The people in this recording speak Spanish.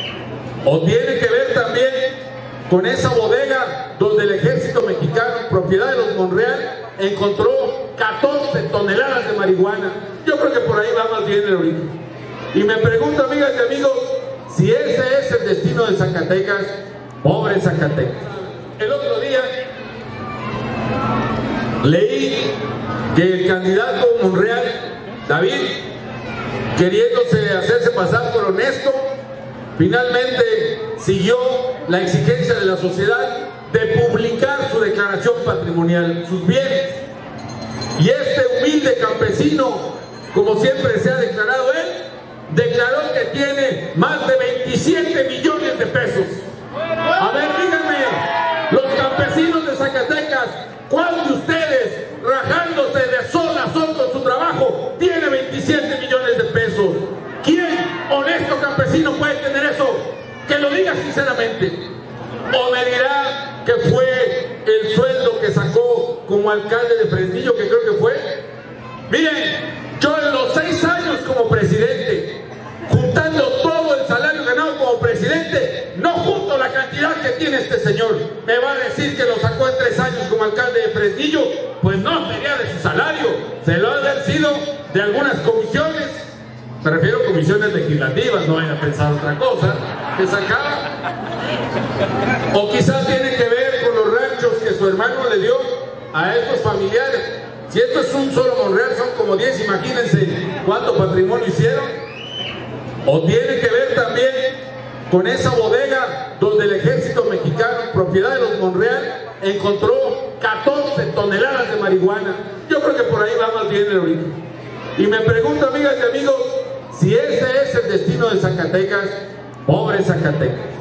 O tiene que ver también con esa bodega donde el ejército mexicano, propiedad de los Monreal, encontró 14 toneladas de marihuana. Yo creo que por ahí va más bien el origen. Y me pregunto, amigas y amigos, si ese es el destino de Zacatecas, pobre Zacatecas. El otro día leí que el candidato Monreal, David, queriéndose hacerse pasar por honesto, finalmente siguió la exigencia de la sociedad de publicar su declaración patrimonial, sus bienes. Y este humilde campesino, como siempre se ha declarado él, declaró que tiene más de 27 millones de pesos. A ver, díganme, los campesinos de Zacatecas, ¿cuál de ustedes, rajándose de sol a sol con su trabajo, tiene 27 millones de pesos? ¿Quién, honesto campesino, puede tener eso? Que lo diga sinceramente. O me dirá que fue el sueldo que sacó como alcalde de Fresnillo, que creo que fue. Miren, yo en los 6 años como presidente, juntando todo el salario ganado como presidente, no junto la cantidad que tiene este señor. Me va a decir que lo sacó en 3 años como alcalde de Fresnillo. Pues no sería de su salario, se lo ha de haber sido de algunas comisiones. Me refiero a comisiones legislativas, no vayan a pensar otra cosa, que sacaba. O quizás tiene que ver con los ranchos que su hermano le dio a estos familiares. Si esto es un solo Monreal, son como 10, imagínense cuánto patrimonio hicieron. O tiene que ver también con esa bodega donde el ejército mexicano, propiedad de los Monreal, encontró 14 toneladas de marihuana. Yo creo que por ahí va más bien el origen. Y me pregunto, amigas y amigos, si ese es el destino de Zacatecas, pobre Zacatecas.